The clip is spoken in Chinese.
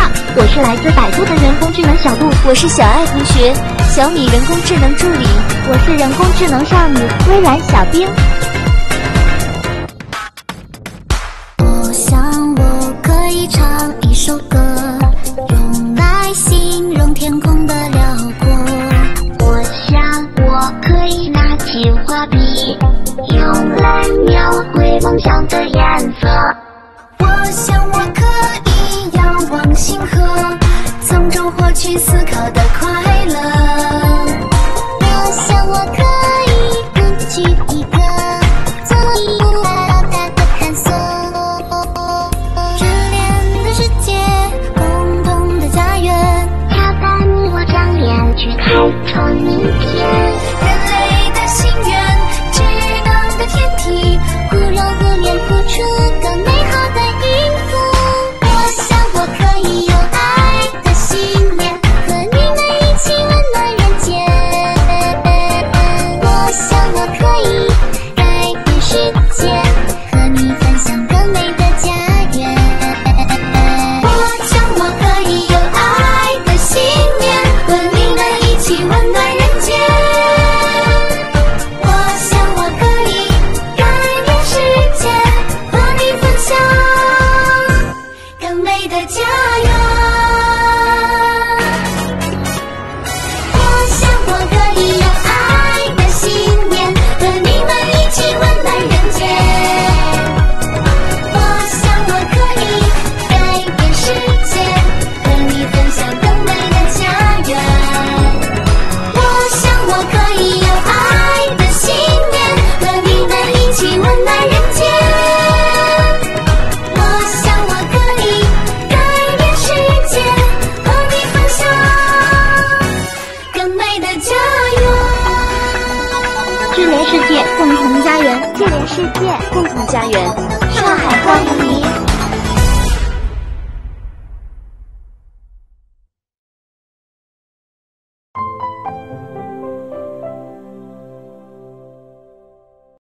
我是来自百度的人工智能小度， 我是小爱同学，小米人工智能助理， 我是人工智能少女微软小冰。 我想我可以唱一首歌，用来形容天空的辽阔。 我想我可以拿起画笔，用来描绘梦想的颜色。 我想我可以仰望星河，从中获取思考的快乐。我想我可以根据一个做一个大大的探索，热恋的世界，共同的家园， 它伴我张脸去开创明天。 人类的心愿，智能的天体，忽冷忽热付出更美好的音符。我想我可以有爱的信念，和你们一起温暖人间。我想我可以改变世界，和你分享更美的家园。我想我可以有爱的信念，和你们一起温暖人间。我想我可以改变世界，和你分享更美的家园。我想我可以有爱的信念，和你们一起温暖人间。我想我可以改变世界，和你分享更美的家园。我想我可以有爱的信念，和你们一起温暖人间。我想我可以改变世界，和你分享更美的家园。 智联世界，共同家园。智联世界， 共同家园。